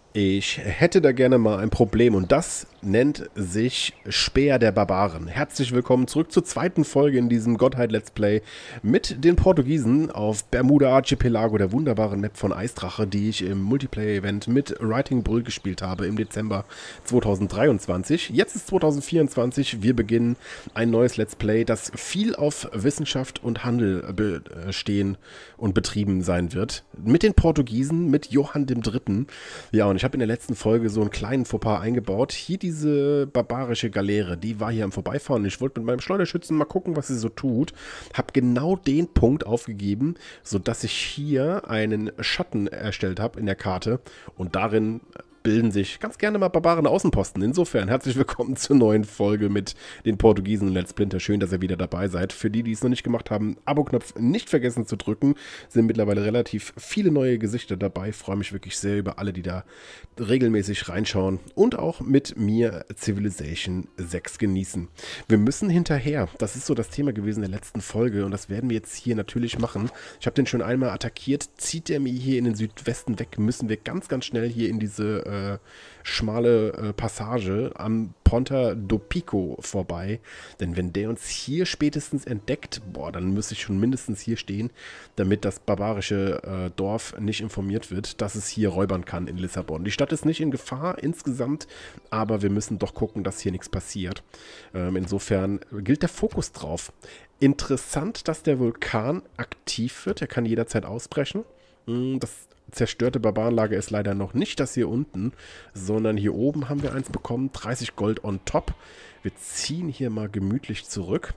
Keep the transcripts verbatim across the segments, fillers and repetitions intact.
Ich hätte da gerne mal ein Problem und das nennt sich Speer der Barbaren. Herzlich willkommen zurück zur zweiten Folge in diesem Gottheit-Let's Play mit den Portugiesen auf Bermuda Archipelago, der wunderbaren Map von Eisdrache, die ich im Multiplayer-Event mit Writing Bull gespielt habe im Dezember zweitausenddreiundzwanzig. Jetzt ist zweitausendvierundzwanzig, wir beginnen ein neues Let's Play, das viel auf Wissenschaft und Handel bestehen und betrieben sein wird. Mit den Portugiesen, mit Johann dem Dritten. Ja, und ich habe in der letzten Folge so einen kleinen Fauxpas eingebaut. Hier diese barbarische Galeere, die war hier am Vorbeifahren. Ich wollte mit meinem Schleuderschützen mal gucken, was sie so tut. Habe genau den Punkt aufgegeben, sodass ich hier einen Schatten erstellt habe in der Karte. Und darin bilden sich ganz gerne mal Barbaren Außenposten. Insofern herzlich willkommen zur neuen Folge mit den Portugiesen und Let's Splinter. Schön, dass ihr wieder dabei seid. Für die, die es noch nicht gemacht haben, Abo-Knopf nicht vergessen zu drücken. Sind mittlerweile relativ viele neue Gesichter dabei. Freue mich wirklich sehr über alle, die da regelmäßig reinschauen und auch mit mir Civilization sechs genießen. Wir müssen hinterher. Das ist so das Thema gewesen in der letzten Folge und das werden wir jetzt hier natürlich machen. Ich habe den schon einmal attackiert. Zieht er mir hier in den Südwesten weg, müssen wir ganz, ganz schnell hier in diese äh, schmale äh, Passage am Ponta do Pico vorbei. Denn wenn der uns hier spätestens entdeckt, boah, dann müsste ich schon mindestens hier stehen, damit das barbarische äh, Dorf nicht informiert wird, dass es hier räubern kann in Lissabon. Die Stadt ist nicht in Gefahr insgesamt, aber wir müssen doch gucken, dass hier nichts passiert. Ähm, insofern gilt der Fokus drauf. Interessant, dass der Vulkan aktiv wird. Er kann jederzeit ausbrechen. Das zerstörte Barbarenlager ist leider noch nicht das hier unten, sondern hier oben haben wir eins bekommen, dreißig Gold on top. Wir ziehen hier mal gemütlich zurück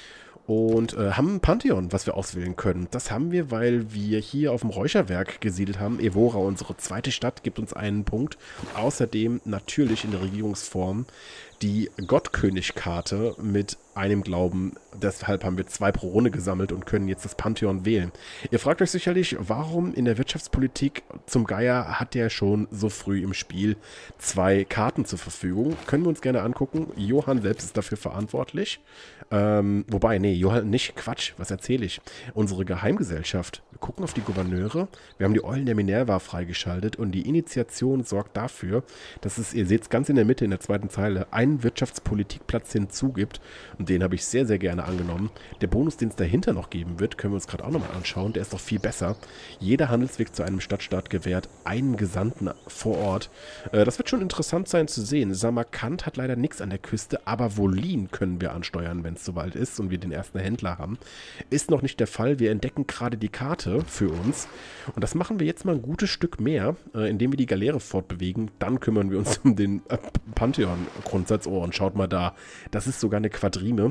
und äh, haben ein Pantheon, was wir auswählen können. Das haben wir, weil wir hier auf dem Räucherwerk gesiedelt haben. Evora, unsere zweite Stadt, gibt uns einen Punkt. Außerdem natürlich in der Regierungsform die Gottkönig-Karte mit einem Glauben. Deshalb haben wir zwei pro Runde gesammelt und können jetzt das Pantheon wählen. Ihr fragt euch sicherlich, warum in der Wirtschaftspolitik zum Geier hat der schon so früh im Spiel zwei Karten zur Verfügung. Können wir uns gerne angucken. Johann selbst ist dafür verantwortlich. Ähm, wobei, nee, Johann nicht. Quatsch, was erzähle ich? Unsere Geheimgesellschaft. Wir gucken auf die Gouverneure. Wir haben die Eulen der Minerva freigeschaltet und die Initiation sorgt dafür, dass es, ihr seht es ganz in der Mitte in der zweiten Zeile, einen Wirtschaftspolitikplatz hinzugibt. Und den habe ich sehr, sehr gerne angenommen. Der Bonus, den es dahinter noch geben wird, können wir uns gerade auch nochmal anschauen. Der ist doch viel besser. Jeder Handelsweg zu einem Stadtstaat gewährt einen Gesandten vor Ort. Äh, das wird schon interessant sein zu sehen. Samarkand hat leider nichts an der Küste, aber Wolin können wir ansteuern, wenn es soweit ist und wir den ersten Händler haben. Ist noch nicht der Fall. Wir entdecken gerade die Karte für uns. Und das machen wir jetzt mal ein gutes Stück mehr, äh, indem wir die Galeere fortbewegen. Dann kümmern wir uns um den äh, Pantheon-Grundsatz. Oh, und schaut mal da. Das ist sogar eine Quadrime.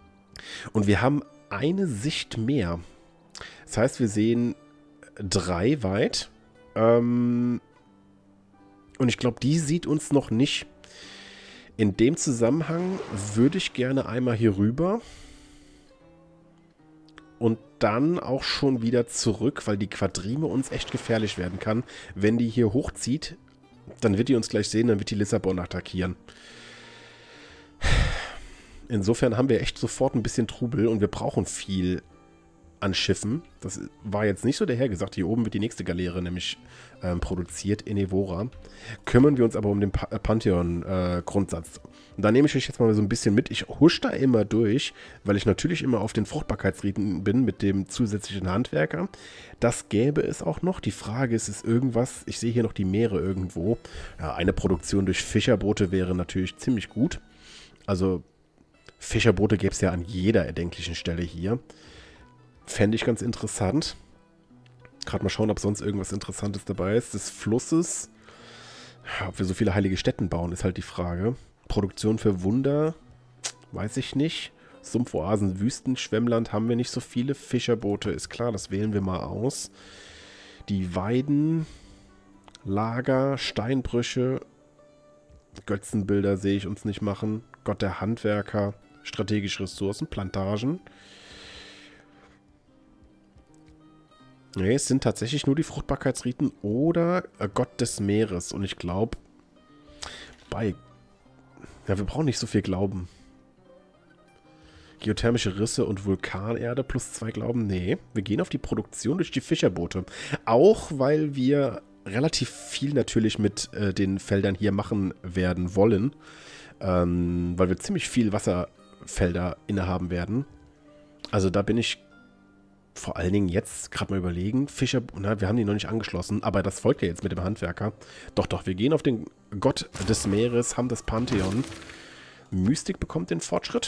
Und wir haben eine Sicht mehr. Das heißt, wir sehen drei weit. Ähm, und ich glaube, die sieht uns noch nicht. In dem Zusammenhang würde ich gerne einmal hier rüber. Und dann auch schon wieder zurück, weil die Quadrime uns echt gefährlich werden kann. Wenn die hier hochzieht, dann wird die uns gleich sehen, dann wird die Lissabon attackieren. Insofern haben wir echt sofort ein bisschen Trubel und wir brauchen viel an Schiffen. Das war jetzt nicht so dahergesagt. Hier oben wird die nächste Galeere nämlich ähm, produziert in Evora. Kümmern wir uns aber um den pa Pantheon-Grundsatz. Äh, und da nehme ich euch jetzt mal so ein bisschen mit. Ich husch da immer durch, weil ich natürlich immer auf den Fruchtbarkeitsriten bin mit dem zusätzlichen Handwerker. Das gäbe es auch noch. Die Frage ist, ist irgendwas, ich sehe hier noch die Meere irgendwo. Ja, eine Produktion durch Fischerboote wäre natürlich ziemlich gut. Also Fischerboote gäbe es ja an jeder erdenklichen Stelle hier. Fände ich ganz interessant. Gerade mal schauen, ob sonst irgendwas Interessantes dabei ist. Des Flusses. Ob wir so viele heilige Stätten bauen, ist halt die Frage. Produktion für Wunder. Weiß ich nicht. Sumpfoasen, Wüsten, Schwemmland haben wir nicht so viele. Fischerboote ist klar, das wählen wir mal aus. Die Weiden. Lager, Steinbrüche. Götzenbilder sehe ich uns nicht machen. Gott der Handwerker. Strategische Ressourcen, Plantagen. Nee, es sind tatsächlich nur die Fruchtbarkeitsriten oder Gott des Meeres. Und ich glaube, bei... Ja, wir brauchen nicht so viel Glauben. Geothermische Risse und Vulkanerde plus zwei Glauben. Nee, wir gehen auf die Produktion durch die Fischerboote. Auch weil wir relativ viel natürlich mit äh, den Feldern hier machen werden wollen, ähm, weil wir ziemlich viel Wasserfelder innehaben werden. Also da bin ich vor allen Dingen jetzt gerade mal überlegen, Fischer, na, wir haben die noch nicht angeschlossen, aber das folgt ja jetzt mit dem Handwerker. Doch, doch, wir gehen auf den Gott des Meeres, haben das Pantheon. Mystik bekommt den Fortschritt.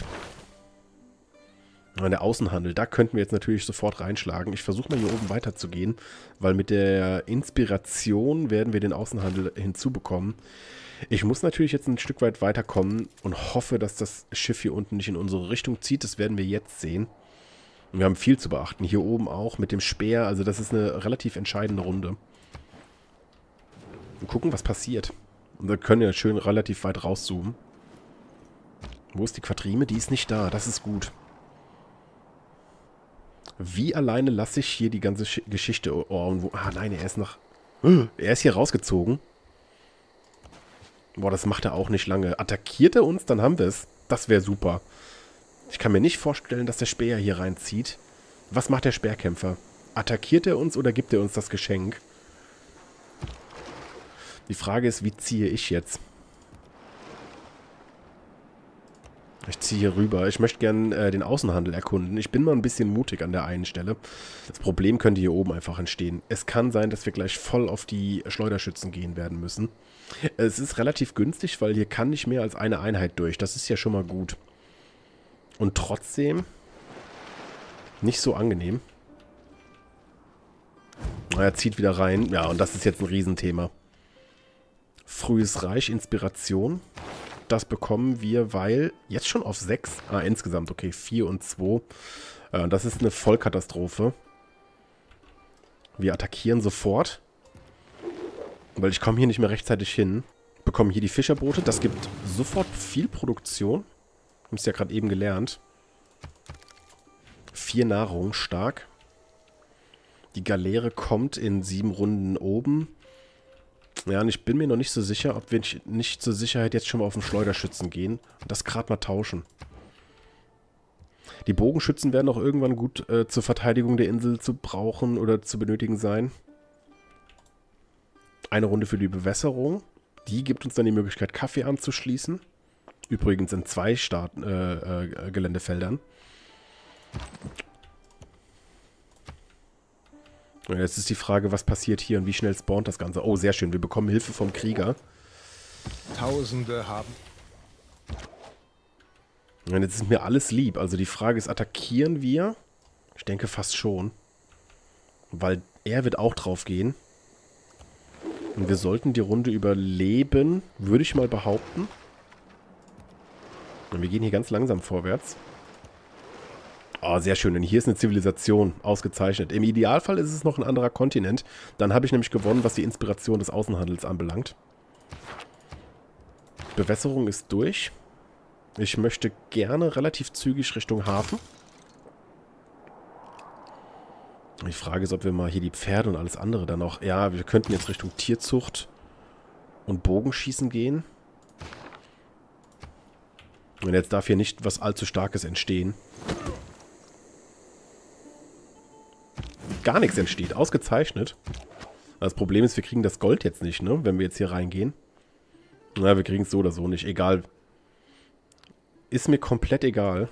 Der Außenhandel, da könnten wir jetzt natürlich sofort reinschlagen. Ich versuche mal hier oben weiterzugehen, weil mit der Inspiration werden wir den Außenhandel hinzubekommen. Ich muss natürlich jetzt ein Stück weit weiterkommen und hoffe, dass das Schiff hier unten nicht in unsere Richtung zieht. Das werden wir jetzt sehen. Und wir haben viel zu beachten. Hier oben auch mit dem Speer. Also das ist eine relativ entscheidende Runde. Und gucken, was passiert. Und wir können ja schön relativ weit rauszoomen. Wo ist die Quadrime? Die ist nicht da. Das ist gut. Wie alleine lasse ich hier die ganze Sch Geschichte... Oh, und wo, ah, nein, er ist noch... Er ist hier rausgezogen. Boah, das macht er auch nicht lange. Attackiert er uns, dann haben wir es. Das wäre super. Ich kann mir nicht vorstellen, dass der Speer hier reinzieht. Was macht der Speerkämpfer? Attackiert er uns oder gibt er uns das Geschenk? Die Frage ist, wie ziehe ich jetzt? Ich ziehe hier rüber. Ich möchte gerne äh, den Außenhandel erkunden. Ich bin mal ein bisschen mutig an der einen Stelle. Das Problem könnte hier oben einfach entstehen. Es kann sein, dass wir gleich voll auf die Schleuderschützen gehen werden müssen. Es ist relativ günstig, weil hier kann nicht mehr als eine Einheit durch. Das ist ja schon mal gut. Und trotzdem nicht so angenehm. Er zieht wieder rein. Ja, und das ist jetzt ein Riesenthema. Frühes Reich, Inspiration. Das bekommen wir, weil jetzt schon auf sechs. Ah, insgesamt, okay, vier und zwei. Äh, das ist eine Vollkatastrophe. Wir attackieren sofort. Weil ich komme hier nicht mehr rechtzeitig hin. Bekommen hier die Fischerboote. Das gibt sofort viel Produktion. Haben es ja gerade eben gelernt. Vier Nahrung, stark. Die Galeere kommt in sieben Runden oben. Ja, und ich bin mir noch nicht so sicher, ob wir nicht zur Sicherheit jetzt schon mal auf den Schleuderschützen gehen und das gerade mal tauschen. Die Bogenschützen werden auch irgendwann gut äh, zur Verteidigung der Insel zu brauchen oder zu benötigen sein. Eine Runde für die Bewässerung. Die gibt uns dann die Möglichkeit, Kaffee anzuschließen. Übrigens in zwei Start äh, äh, Geländefeldern. Und jetzt ist die Frage, was passiert hier und wie schnell spawnt das Ganze. Oh, sehr schön. Wir bekommen Hilfe vom Krieger. Tausende haben... Und jetzt ist mir alles lieb. Also die Frage ist, attackieren wir? Ich denke fast schon. Weil er wird auch drauf gehen. Und wir sollten die Runde überleben, würde ich mal behaupten. Und wir gehen hier ganz langsam vorwärts. Oh, sehr schön. Und hier ist eine Zivilisation. Ausgezeichnet. Im Idealfall ist es noch ein anderer Kontinent. Dann habe ich nämlich gewonnen, was die Inspiration des Außenhandels anbelangt. Bewässerung ist durch. Ich möchte gerne relativ zügig Richtung Hafen. Die Frage ist, ob wir mal hier die Pferde und alles andere dann noch... Ja, wir könnten jetzt Richtung Tierzucht und Bogenschießen gehen. Und jetzt darf hier nicht was allzu Starkes entstehen. Gar nichts entsteht. Ausgezeichnet. Das Problem ist, wir kriegen das Gold jetzt nicht, ne? Wenn wir jetzt hier reingehen. Na, wir kriegen es so oder so nicht. Egal. Ist mir komplett egal.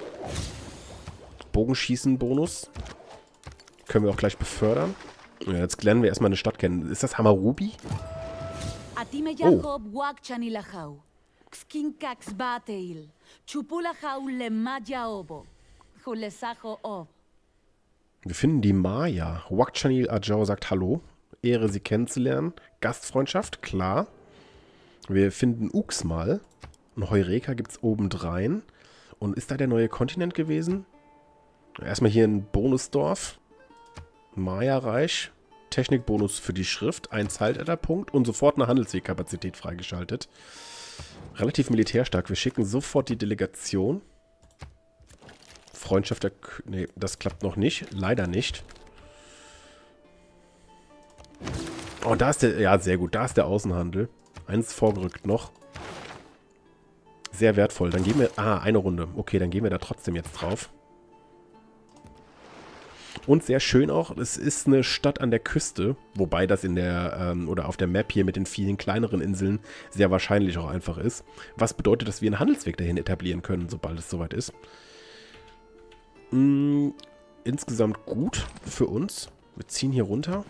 Bogenschießen-Bonus. Können wir auch gleich befördern. Ja, jetzt lernen wir erstmal eine Stadt kennen. Ist das Hamarubi? Oh. Wir finden die Maya. Wakchanil Ajao sagt Hallo. Ehre, sie kennenzulernen. Gastfreundschaft, klar. Wir finden Uxmal. Und Heureka gibt es obendrein. Und ist da der neue Kontinent gewesen? Erstmal hier ein Bonusdorf. Maya-Reich. Technikbonus für die Schrift. Ein Zeitalterpunkt. Und sofort eine Handelswegkapazität freigeschaltet. Relativ militärstark. Wir schicken sofort die Delegation. Freundschaft der... K nee, das klappt noch nicht. Leider nicht. Oh, da ist der... Ja, sehr gut. Da ist der Außenhandel. Eins vorgerückt noch. Sehr wertvoll. Dann gehen wir... Ah, eine Runde. Okay, dann gehen wir da trotzdem jetzt drauf. Und sehr schön auch, es ist eine Stadt an der Küste, wobei das in der, ähm, oder auf der Map hier mit den vielen kleineren Inseln sehr wahrscheinlich auch einfach ist. Was bedeutet, dass wir einen Handelsweg dahin etablieren können, sobald es soweit ist. Mm, insgesamt gut für uns. Wir ziehen hier runter.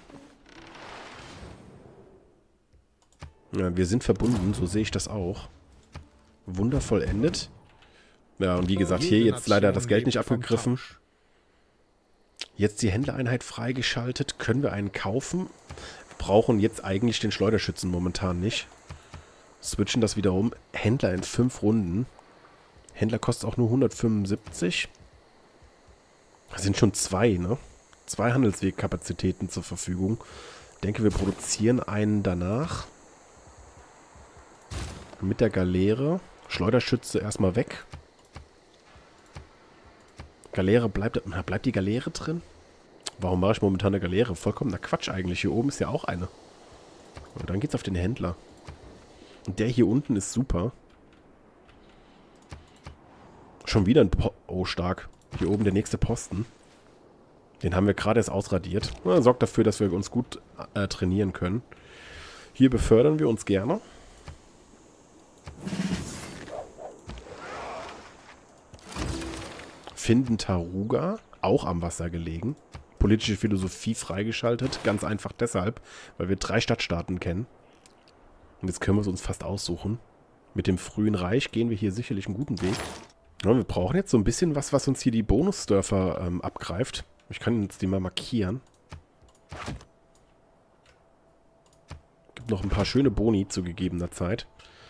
Ja, wir sind verbunden, so sehe ich das auch. Wundervoll endet. Ja, und wie gesagt, hier jetzt leider das Geld nicht abgegriffen. Jetzt die Händlereinheit freigeschaltet. Können wir einen kaufen? Wir brauchen jetzt eigentlich den Schleuderschützen momentan nicht. Switchen das wieder um. Händler in fünf Runden. Händler kostet auch nur hundertfünfundsiebzig. Das sind schon zwei, ne? Zwei Handelswegkapazitäten zur Verfügung. Ich denke, wir produzieren einen danach. Mit der Galeere. Schleuderschütze erstmal weg. Galeere bleibt... Na, bleibt die Galeere drin? Warum mache ich momentan eine Galeere? Vollkommener Quatsch eigentlich. Hier oben ist ja auch eine. Und dann geht's auf den Händler. Und der hier unten ist super. Schon wieder ein... Po oh, stark. Hier oben der nächste Posten. Den haben wir gerade erst ausradiert. Na, sorgt dafür, dass wir uns gut äh, trainieren können. Hier befördern wir uns gerne. Finden Taruga, auch am Wasser gelegen. Politische Philosophie freigeschaltet. Ganz einfach deshalb, weil wir drei Stadtstaaten kennen. Und jetzt können wir es uns fast aussuchen. Mit dem frühen Reich gehen wir hier sicherlich einen guten Weg. Ja, wir brauchen jetzt so ein bisschen was, was uns hier die Bonusdörfer ähm, abgreift. Ich kann jetzt die mal markieren. Gibt noch ein paar schöne Boni zu gegebener Zeit.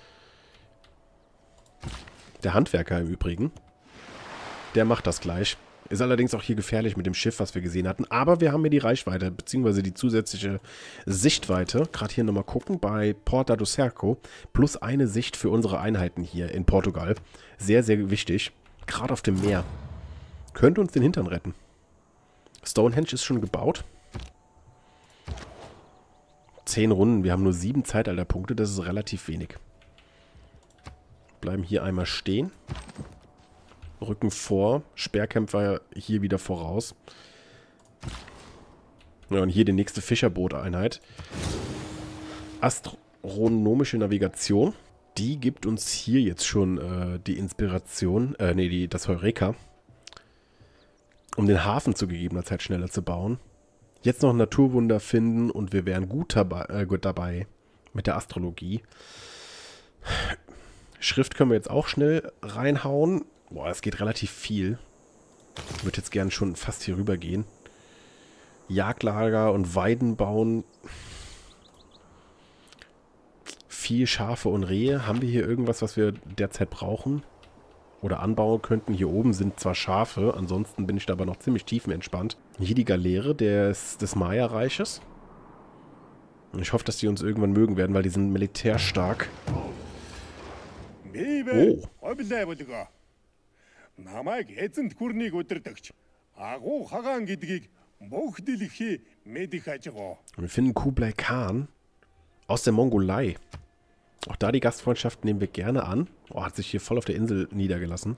Der Handwerker im Übrigen. Der macht das gleich. Ist allerdings auch hier gefährlich mit dem Schiff, was wir gesehen hatten. Aber wir haben hier die Reichweite, beziehungsweise die zusätzliche Sichtweite. Gerade hier nochmal gucken bei Porta do Cerco. Plus eine Sicht für unsere Einheiten hier in Portugal. Sehr, sehr wichtig. Gerade auf dem Meer. Könnte uns den Hintern retten. Stonehenge ist schon gebaut. Zehn Runden. Wir haben nur sieben Zeitalterpunkte. Das ist relativ wenig. Bleiben hier einmal stehen. Rücken vor. Sperrkämpfer hier wieder voraus. Ja, und hier die nächste Fischerbooteinheit. Astronomische Navigation. Die gibt uns hier jetzt schon äh, die Inspiration, äh, nee, die, das Heureka. Um den Hafen zu gegebener Zeit schneller zu bauen. Jetzt noch ein Naturwunder finden und wir wären gut dabei, äh, gut dabei mit der Astrologie. Schrift können wir jetzt auch schnell reinhauen. Boah, es geht relativ viel. Ich würde jetzt gerne schon fast hier rüber gehen. Jagdlager und Weiden bauen. Vieh, Schafe und Rehe. Haben wir hier irgendwas, was wir derzeit brauchen? Oder anbauen könnten? Hier oben sind zwar Schafe, ansonsten bin ich da aber noch ziemlich tiefenentspannt. Hier die Galeere des, des Maya-Reiches. Ich hoffe, dass die uns irgendwann mögen werden, weil die sind militärstark. Oh. Wir finden Kublai Khan aus der Mongolei. Auch da die Gastfreundschaft nehmen wir gerne an. Oh, hat sich hier voll auf der Insel niedergelassen.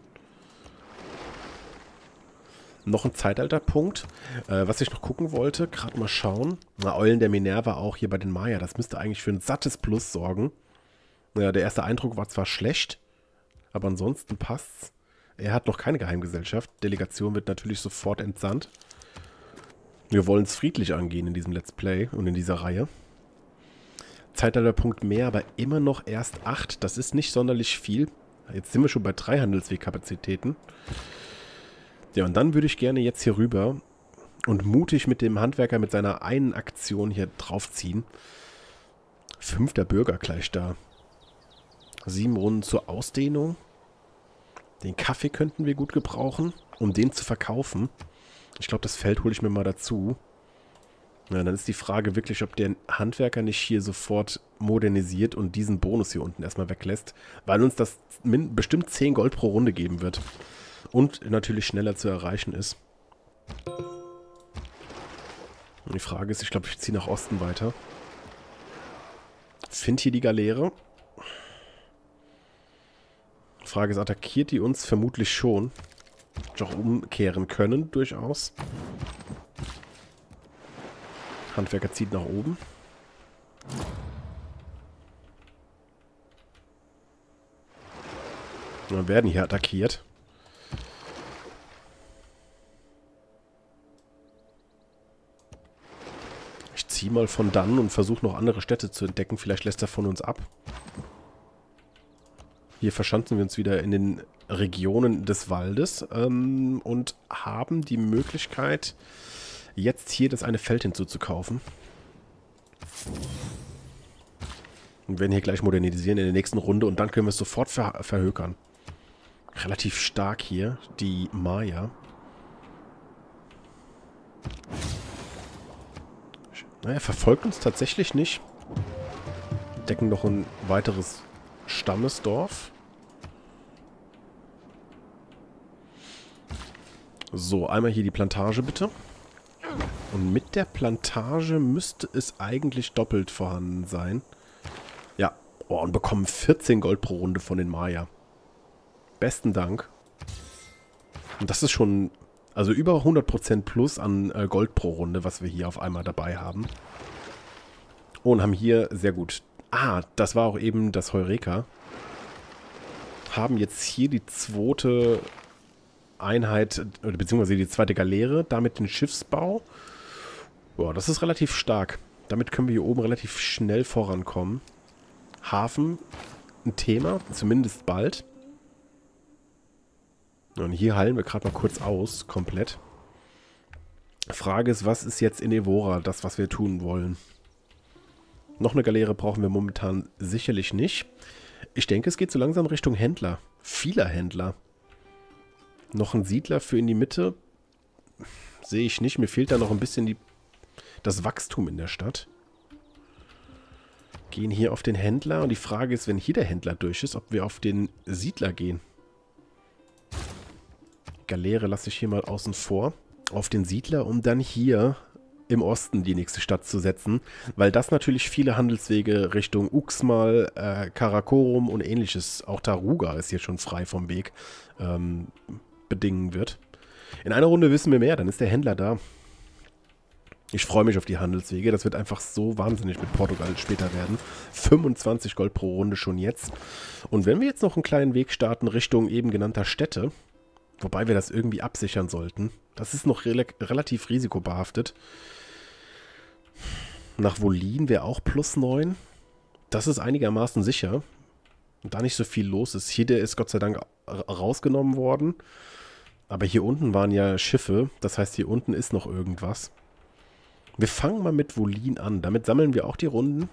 Noch ein Zeitalterpunkt. Äh, was ich noch gucken wollte, gerade mal schauen. Na, Eulen der Minerva auch hier bei den Maya. Das müsste eigentlich für ein sattes Plus sorgen. Ja, der erste Eindruck war zwar schlecht, aber ansonsten passt's. Er hat noch keine Geheimgesellschaft. Delegation wird natürlich sofort entsandt. Wir wollen es friedlich angehen in diesem Let's Play und in dieser Reihe. Zeitalterpunkt mehr, aber immer noch erst acht. Das ist nicht sonderlich viel. Jetzt sind wir schon bei drei Handelswegkapazitäten. Ja, und dann würde ich gerne jetzt hier rüber und mutig mit dem Handwerker mit seiner einen Aktion hier draufziehen. Fünfter Bürger gleich da. Sieben Runden zur Ausdehnung. Den Kaffee könnten wir gut gebrauchen, um den zu verkaufen. Ich glaube, das Feld hole ich mir mal dazu. Ja, dann ist die Frage wirklich, ob der Handwerker nicht hier sofort modernisiert und diesen Bonus hier unten erstmal weglässt, weil uns das bestimmt zehn Gold pro Runde geben wird. Und natürlich schneller zu erreichen ist. Und die Frage ist, ich glaube, ich ziehe nach Osten weiter. Find hier die Galeere. Die Frage ist, attackiert die uns? Vermutlich schon. Doch umkehren können, durchaus. Handwerker zieht nach oben. Wir werden hier attackiert. Ich ziehe mal von dann und versuche noch andere Städte zu entdecken. Vielleicht lässt er von uns ab. Hier verschanzen wir uns wieder in den Regionen des Waldes ähm, und haben die Möglichkeit, jetzt hier das eine Feld hinzuzukaufen. Und werden hier gleich modernisieren in der nächsten Runde und dann können wir es sofort ver verhökern. Relativ stark hier, die Maya. Naja, verfolgt uns tatsächlich nicht. Decken noch ein weiteres Stammesdorf. So, einmal hier die Plantage bitte. Und mit der Plantage müsste es eigentlich doppelt vorhanden sein. Ja, oh, und bekommen vierzehn Gold pro Runde von den Maya. Besten Dank. Und das ist schon, also über hundert Prozent plus an äh, Gold pro Runde, was wir hier auf einmal dabei haben. Oh, und haben hier, sehr gut. Ah, das war auch eben das Heureka. Haben jetzt hier die zweite Einheit, beziehungsweise die zweite Galeere, damit den Schiffsbau. Boah, das ist relativ stark. Damit können wir hier oben relativ schnell vorankommen. Hafen, ein Thema, zumindest bald. Und hier heilen wir gerade mal kurz aus, komplett. Frage ist, was ist jetzt in Evora das, was wir tun wollen? Noch eine Galeere brauchen wir momentan sicherlich nicht. Ich denke, es geht so langsam Richtung Händler. Vieler Händler. Noch ein Siedler für in die Mitte. Sehe ich nicht. Mir fehlt da noch ein bisschen die, das Wachstum in der Stadt. Gehen hier auf den Händler. Und die Frage ist, wenn hier der Händler durch ist, ob wir auf den Siedler gehen. Galeere lasse ich hier mal außen vor. Auf den Siedler, um dann hier im Osten die nächste Stadt zu setzen. Weil das natürlich viele Handelswege Richtung Uxmal, äh, Karakorum und ähnliches, auch Taruga ist hier schon frei vom Weg, ähm, bedingen wird. In einer Runde wissen wir mehr, dann ist der Händler da. Ich freue mich auf die Handelswege. Das wird einfach so wahnsinnig mit Portugal später werden. fünfundzwanzig Gold pro Runde schon jetzt. Und wenn wir jetzt noch einen kleinen Weg starten Richtung eben genannter Städte, wobei wir das irgendwie absichern sollten, das ist noch re relativ risikobehaftet. Nach Wolin wäre auch plus neun. Das ist einigermaßen sicher. Und da nicht so viel los ist. Hier der ist Gott sei Dank rausgenommen worden. Aber hier unten waren ja Schiffe. Das heißt, hier unten ist noch irgendwas. Wir fangen mal mit Wolin an. Damit sammeln wir auch die Runden.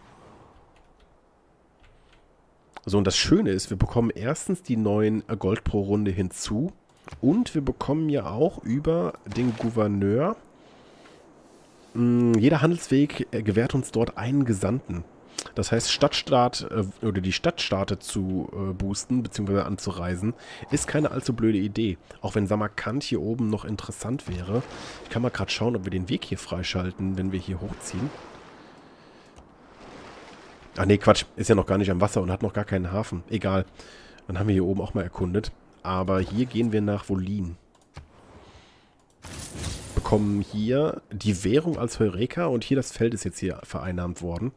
So, und das Schöne ist, wir bekommen erstens die neuen Gold pro Runde hinzu. Und wir bekommen ja auch über den Gouverneur, mh, jeder Handelsweg gewährt uns dort einen Gesandten. Das heißt, Stadtstaat äh, oder die Stadtstaate zu äh, boosten bzw. anzureisen, ist keine allzu blöde Idee. Auch wenn Samarkand hier oben noch interessant wäre. Ich kann mal gerade schauen, ob wir den Weg hier freischalten, wenn wir hier hochziehen. Ach nee, Quatsch, ist ja noch gar nicht am Wasser und hat noch gar keinen Hafen. Egal, dann haben wir hier oben auch mal erkundet. Aber hier gehen wir nach Wolin. Bekommen hier die Währung als Heureka und hier das Feld ist jetzt hier vereinnahmt worden.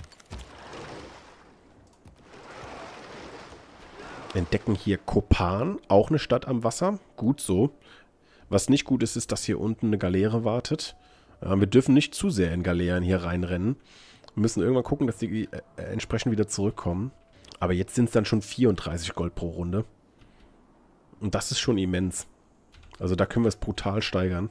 Entdecken hier Kopan, auch eine Stadt am Wasser. Gut so. Was nicht gut ist, ist, dass hier unten eine Galeere wartet. Ja, wir dürfen nicht zu sehr in Galeeren hier reinrennen. Wir müssen irgendwann gucken, dass die äh, entsprechend wieder zurückkommen. Aber jetzt sind es dann schon vierunddreißig Gold pro Runde. Und das ist schon immens. Also da können wir es brutal steigern.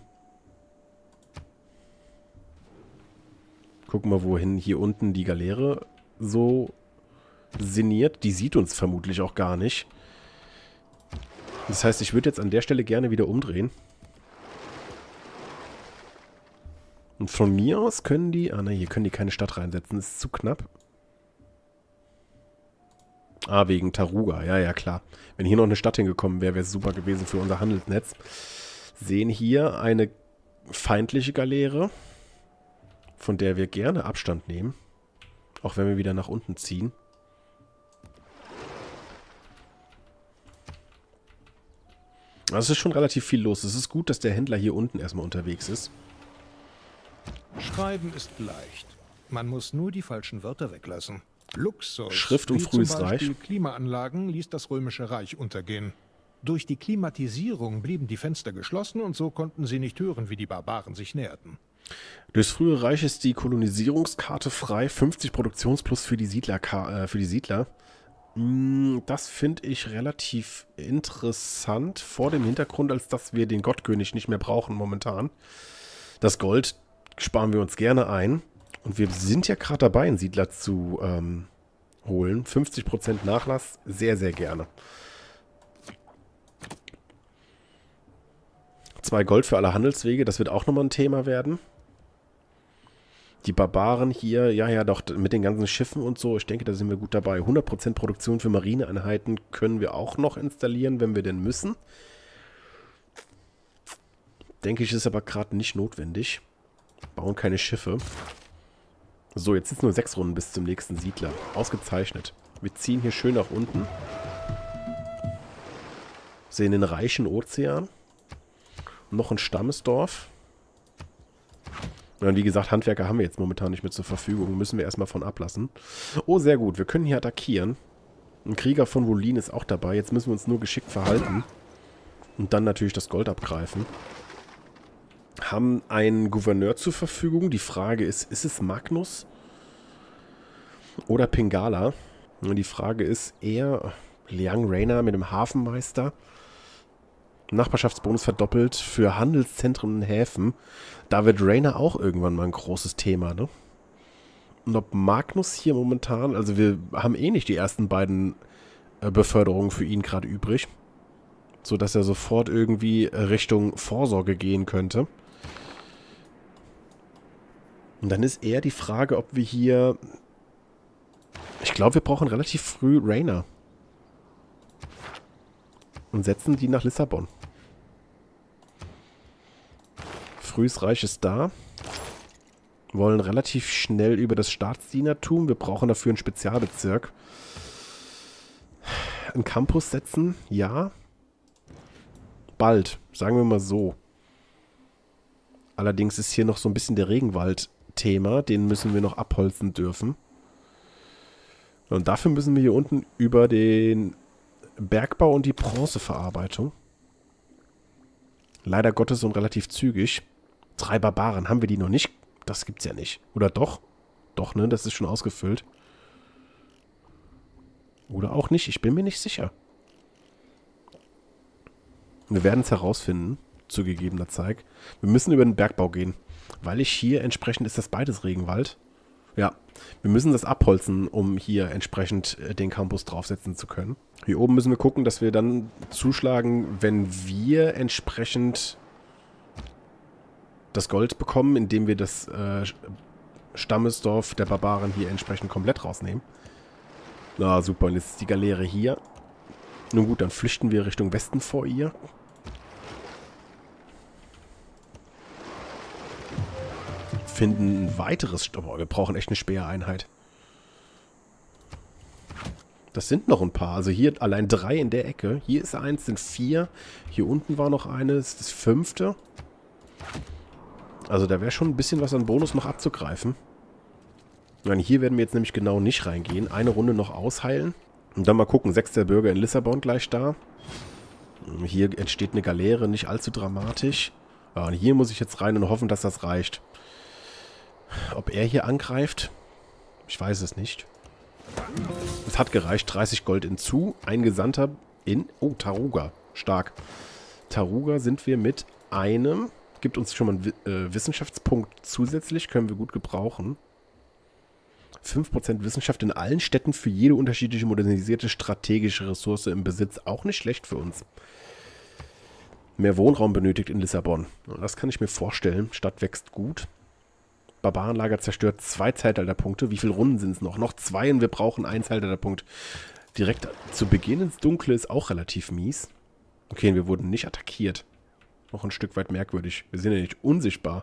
Gucken wir, wohin hier unten die Galeere so sinniert. Die sieht uns vermutlich auch gar nicht. Das heißt, ich würde jetzt an der Stelle gerne wieder umdrehen. Und von mir aus können die... Ah ne, hier können die keine Stadt reinsetzen. Das ist zu knapp. Ah, wegen Taruga. Ja, ja, klar. Wenn hier noch eine Stadt hingekommen wäre, wäre es super gewesen für unser Handelsnetz. Sehen hier eine feindliche Galeere, von der wir gerne Abstand nehmen. Auch wenn wir wieder nach unten ziehen. Also es ist schon relativ viel los. Es ist gut, dass der Händler hier unten erstmal unterwegs ist. Schreiben ist leicht. Man muss nur die falschen Wörter weglassen. Luxus, Schrift und wie frühes zum Beispiel Reich. Klimaanlagen, ließ das Römische Reich untergehen. Durch die Klimatisierung blieben die Fenster geschlossen und so konnten sie nicht hören, wie die Barbaren sich näherten. Durchs frühe Reich ist die Kolonisierungskarte frei. fünfzig Produktionsplus für die Siedler. Äh, für die Siedler. Das finde ich relativ interessant vor dem Hintergrund, als dass wir den Gottkönig nicht mehr brauchen momentan. Das Gold sparen wir uns gerne ein. Und wir sind ja gerade dabei, einen Siedler zu ähm, holen. fünfzig Prozent Nachlass, sehr, sehr gerne. Zwei Gold für alle Handelswege, das wird auch nochmal ein Thema werden. Die Barbaren hier, ja, ja, doch, mit den ganzen Schiffen und so, ich denke, da sind wir gut dabei. hundert Prozent Produktion für Marineeinheiten können wir auch noch installieren, wenn wir denn müssen. Denke ich, ist aber gerade nicht notwendig. Bauen keine Schiffe. So, jetzt sind es nur sechs Runden bis zum nächsten Siedler. Ausgezeichnet. Wir ziehen hier schön nach unten. Sehen den reichen Ozean. Noch ein Stammesdorf. Und wie gesagt, Handwerker haben wir jetzt momentan nicht mehr zur Verfügung. Müssen wir erstmal von ablassen. Oh, sehr gut. Wir können hier attackieren. Ein Krieger von Wolin ist auch dabei. Jetzt müssen wir uns nur geschickt verhalten. Und dann natürlich das Gold abgreifen. Haben einen Gouverneur zur Verfügung. Die Frage ist, ist es Magnus oder Pingala? Und die Frage ist eher Liang Rainer mit dem Hafenmeister. Nachbarschaftsbonus verdoppelt für Handelszentren und Häfen. Da wird Rainer auch irgendwann mal ein großes Thema, ne? Und ob Magnus hier momentan, also wir haben eh nicht die ersten beiden äh, Beförderungen für ihn gerade übrig, sodass er sofort irgendwie Richtung Vorsorge gehen könnte. Und dann ist eher die Frage, ob wir hier... Ich glaube, wir brauchen relativ früh Rainer. Und setzen die nach Lissabon. Frühes Reich ist da. Wollen relativ schnell über das Staatsdienertum. Wir brauchen dafür einen Spezialbezirk. Einen Campus setzen, ja. Bald, sagen wir mal so. Allerdings ist hier noch so ein bisschen der Regenwald-Thema. Den müssen wir noch abholzen dürfen. Und dafür müssen wir hier unten über den Bergbau und die Bronzeverarbeitung. Leider Gottes und relativ zügig. Drei Barbaren, haben wir die noch nicht? Das gibt's ja nicht. Oder doch? Doch, ne? Das ist schon ausgefüllt. Oder auch nicht, ich bin mir nicht sicher. Wir werden es herausfinden, zu gegebener Zeit. Wir müssen über den Bergbau gehen. Weil ich hier, entsprechend ist das beides Regenwald. Ja, wir müssen das abholzen, um hier entsprechend den Campus draufsetzen zu können. Hier oben müssen wir gucken, dass wir dann zuschlagen, wenn wir entsprechend das Gold bekommen, indem wir das äh, Stammesdorf der Barbaren hier entsprechend komplett rausnehmen. Na super, und jetzt ist die Galeere hier. Nun gut, dann flüchten wir Richtung Westen vor ihr. Finden ein weiteres... Oh, wir brauchen echt eine Speereinheit. Das sind noch ein paar. Also hier allein drei in der Ecke. Hier ist eins, sind vier. Hier unten war noch eine, das ist das fünfte. Also da wäre schon ein bisschen was an Bonus noch abzugreifen. Und hier werden wir jetzt nämlich genau nicht reingehen. Eine Runde noch ausheilen. Und dann mal gucken, sechster Bürger in Lissabon gleich da. Hier entsteht eine Galeere, nicht allzu dramatisch. Ja, und hier muss ich jetzt rein und hoffen, dass das reicht. Ob er hier angreift? Ich weiß es nicht. Es hat gereicht. dreißig Gold hinzu. Ein Gesandter in... Oh, Taruga. Stark. Taruga sind wir mit einem... Gibt uns schon mal einen äh, Wissenschaftspunkt zusätzlich. Können wir gut gebrauchen. fünf Prozent Wissenschaft in allen Städten für jede unterschiedliche modernisierte strategische Ressource im Besitz. Auch nicht schlecht für uns. Mehr Wohnraum benötigt in Lissabon. Das kann ich mir vorstellen. Stadt wächst gut. Barbarenlager zerstört zwei Zeitalterpunkte. Wie viele Runden sind es noch? Noch zwei und wir brauchen einen Zeitalterpunkt. Direkt zu Beginn ins Dunkle ist auch relativ mies. Okay, wir wurden nicht attackiert. Noch ein Stück weit merkwürdig. Wir sind ja nicht unsichtbar.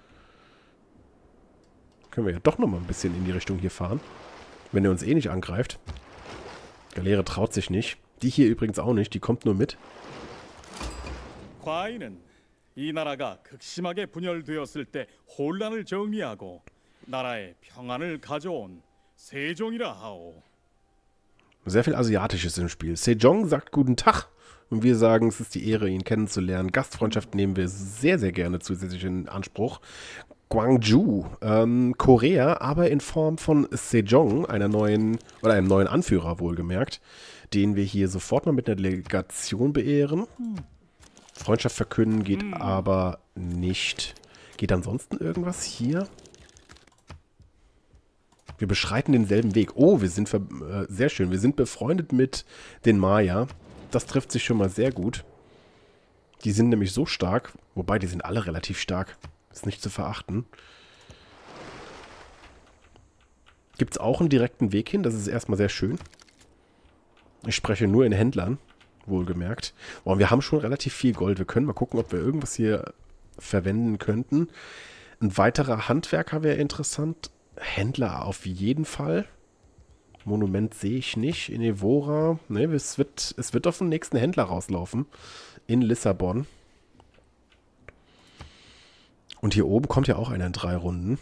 Können wir ja doch nochmal ein bisschen in die Richtung hier fahren. Wenn er uns eh nicht angreift. Galeere traut sich nicht. Die hier übrigens auch nicht. Die kommt nur mit. 이 나라가 극심하게 분열되었을 때 혼란을 정리하고 나라에 평안을 가져온 세종이라 하오. Sehr viel Asiatisches im Spiel. Sejong sagt guten Tag und wir sagen, es ist die Ehre, ihn kennenzulernen. Gastfreundschaft nehmen wir sehr, sehr gerne zusätzlich in Anspruch. Gwangju, ähm, Korea, aber in Form von Sejong, einer neuen, oder einem neuen Anführer wohlgemerkt, den wir hier sofort mal mit einer Delegation beehren. Freundschaft verkünden geht hm. aber nicht. Geht ansonsten irgendwas hier? Wir beschreiten denselben Weg. Oh, wir sind, äh, sehr schön, wir sind befreundet mit den Maya. Das trifft sich schon mal sehr gut. Die sind nämlich so stark, wobei die sind alle relativ stark. Ist nicht zu verachten. Gibt es auch einen direkten Weg hin? Das ist erstmal sehr schön. Ich spreche nur in Händlern, wohlgemerkt. Boah, wir haben schon relativ viel Gold. Wir können mal gucken, ob wir irgendwas hier verwenden könnten. Ein weiterer Handwerker wäre interessant. Händler auf jeden Fall. Monument sehe ich nicht. In Evora. Ne, es wird, es wird auf den nächsten Händler rauslaufen. In Lissabon. Und hier oben kommt ja auch einer in drei Runden.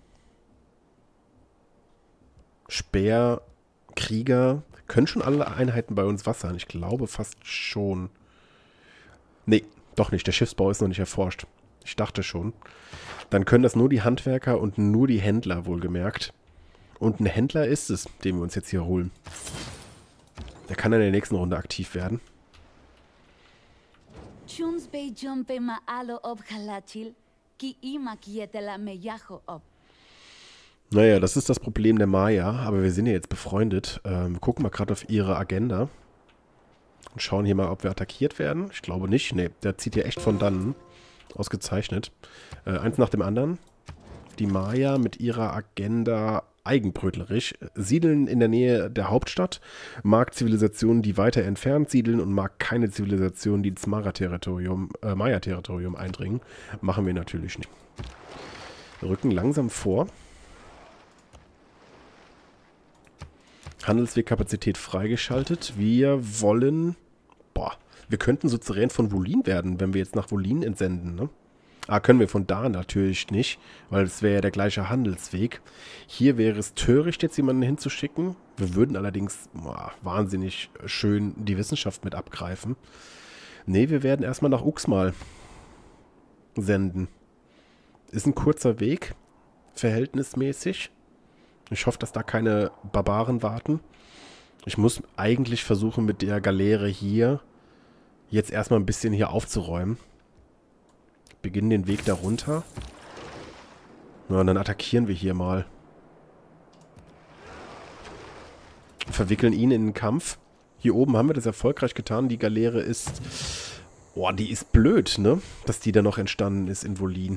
Speer, Krieger. Können schon alle Einheiten bei uns wassern? Ich glaube fast schon. Nee, doch nicht. Der Schiffsbau ist noch nicht erforscht. Ich dachte schon. Dann können das nur die Handwerker und nur die Händler, wohlgemerkt. Und ein Händler ist es, den wir uns jetzt hier holen. Der kann in der nächsten Runde aktiv werden. Naja, das ist das Problem der Maya, aber wir sind ja jetzt befreundet. Ähm, wir gucken mal gerade auf ihre Agenda. Und schauen hier mal, ob wir attackiert werden. Ich glaube nicht. Ne, der zieht ja echt von dannen. Ausgezeichnet. Äh, eins nach dem anderen. Die Maya mit ihrer Agenda eigenbrötlerisch siedeln in der Nähe der Hauptstadt, mag Zivilisationen, die weiter entfernt siedeln und mag keine Zivilisationen, die ins Maya-Territorium äh, Maya-Territorium eindringen. Machen wir natürlich nicht. Wir rücken langsam vor. Handelswegkapazität freigeschaltet. Wir wollen... Boah, wir könnten Suzerän von Wolin werden, wenn wir jetzt nach Wolin entsenden, ne? Ah, können wir von da natürlich nicht, weil es wäre ja der gleiche Handelsweg. Hier wäre es töricht, jetzt jemanden hinzuschicken. Wir würden allerdings boah, wahnsinnig schön die Wissenschaft mit abgreifen. Nee, wir werden erstmal nach Uxmal senden. Ist ein kurzer Weg, verhältnismäßig. Ich hoffe, dass da keine Barbaren warten. Ich muss eigentlich versuchen, mit der Galeere hier jetzt erstmal ein bisschen hier aufzuräumen. Beginnen den Weg darunter. Ja, und dann attackieren wir hier mal. Verwickeln ihn in den Kampf. Hier oben haben wir das erfolgreich getan. Die Galeere ist... Boah, die ist blöd, ne? Dass die da noch entstanden ist in Wolin.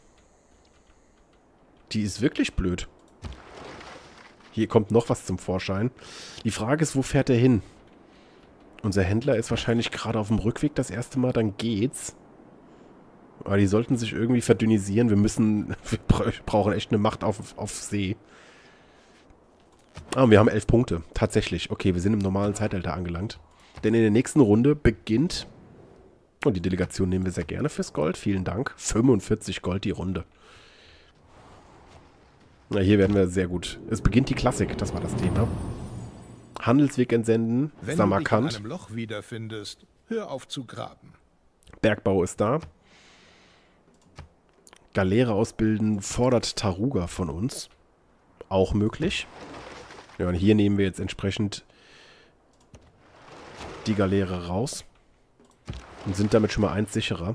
Die ist wirklich blöd. Hier kommt noch was zum Vorschein. Die Frage ist, wo fährt er hin? Unser Händler ist wahrscheinlich gerade auf dem Rückweg das erste Mal. Dann geht's. Aber die sollten sich irgendwie verdünnisieren. Wir müssen... Wir brauchen echt eine Macht auf, auf See. Ah, wir haben elf Punkte. Tatsächlich. Okay, wir sind im normalen Zeitalter angelangt. Denn in der nächsten Runde beginnt... Und die Delegation nehmen wir sehr gerne fürs Gold. Vielen Dank. fünfundvierzig Gold die Runde. Na, hier werden wir sehr gut. Es beginnt die Klassik, das war das Thema. Handelsweg entsenden, Wenn Samarkand. du dich in einem Loch wiederfindest, hör auf zu graben. Bergbau ist da. Galeere ausbilden fordert Taruga von uns. Auch möglich. Ja, und hier nehmen wir jetzt entsprechend die Galeere raus. Und sind damit schon mal eins sicherer.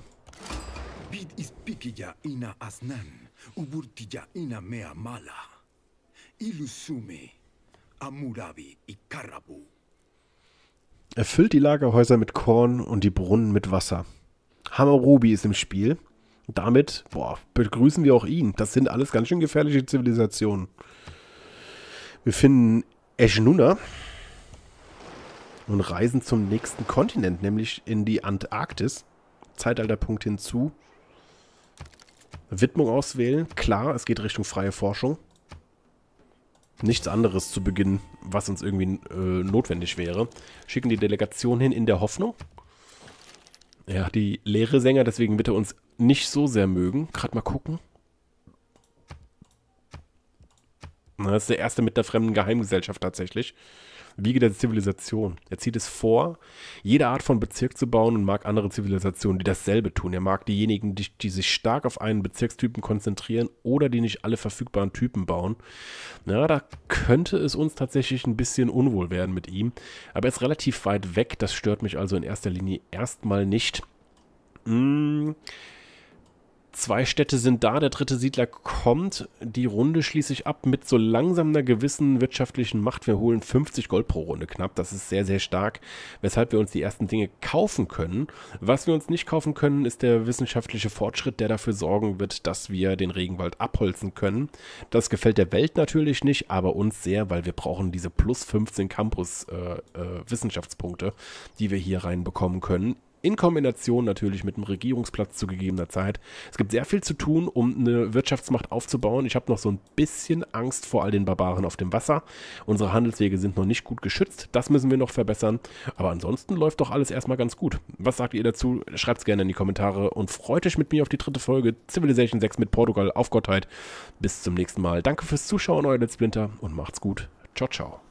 Erfüllt die Lagerhäuser mit Korn und die Brunnen mit Wasser. Hammurabi ist im Spiel. Damit, boah, begrüßen wir auch ihn. Das sind alles ganz schön gefährliche Zivilisationen. Wir finden Ejnuna und reisen zum nächsten Kontinent, nämlich in die Antarktis. Zeitalterpunkt hinzu. Widmung auswählen. Klar, es geht Richtung freie Forschung. Nichts anderes zu Beginn, was uns irgendwie äh, notwendig wäre. Schicken die Delegation hin in der Hoffnung. Ja, die leere Sänger, deswegen bitte uns nicht so sehr mögen. Gerade mal gucken. Na, das ist der erste mit der fremden Geheimgesellschaft tatsächlich. Wiege der Zivilisation. Er zieht es vor, jede Art von Bezirk zu bauen und mag andere Zivilisationen, die dasselbe tun. Er mag diejenigen, die, die sich stark auf einen Bezirkstypen konzentrieren oder die nicht alle verfügbaren Typen bauen. Ja, da könnte es uns tatsächlich ein bisschen unwohl werden mit ihm. Aber er ist relativ weit weg, das stört mich also in erster Linie erstmal nicht. Hm... Zwei Städte sind da, der dritte Siedler kommt. Die Runde schließe ich ab mit so langsam einer gewissen wirtschaftlichen Macht. Wir holen fünfzig Gold pro Runde knapp. Das ist sehr, sehr stark, weshalb wir uns die ersten Dinge kaufen können. Was wir uns nicht kaufen können, ist der wissenschaftliche Fortschritt, der dafür sorgen wird, dass wir den Regenwald abholzen können. Das gefällt der Welt natürlich nicht, aber uns sehr, weil wir brauchen diese plus fünfzehn Campus-Wissenschaftspunkte, äh, äh, die wir hier reinbekommen können. In Kombination natürlich mit einem Regierungsplatz zu gegebener Zeit. Es gibt sehr viel zu tun, um eine Wirtschaftsmacht aufzubauen. Ich habe noch so ein bisschen Angst vor all den Barbaren auf dem Wasser. Unsere Handelswege sind noch nicht gut geschützt. Das müssen wir noch verbessern. Aber ansonsten läuft doch alles erstmal ganz gut. Was sagt ihr dazu? Schreibt es gerne in die Kommentare und freut euch mit mir auf die dritte Folge Civilization sechs mit Portugal auf Gottheit. Bis zum nächsten Mal. Danke fürs Zuschauen, euer Let's Splinter und macht's gut. Ciao, ciao.